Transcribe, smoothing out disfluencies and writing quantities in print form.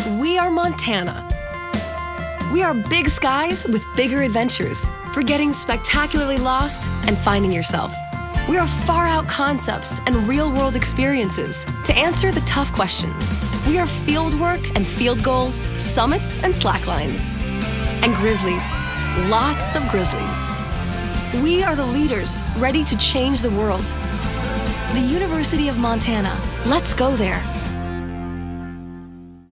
We are Montana. We are big skies with bigger adventures for getting spectacularly lost and finding yourself. We are far-out concepts and real-world experiences to answer the tough questions. We are field work and field goals, summits and slacklines. And grizzlies, lots of grizzlies. We are the leaders ready to change the world. The University of Montana. Let's go there.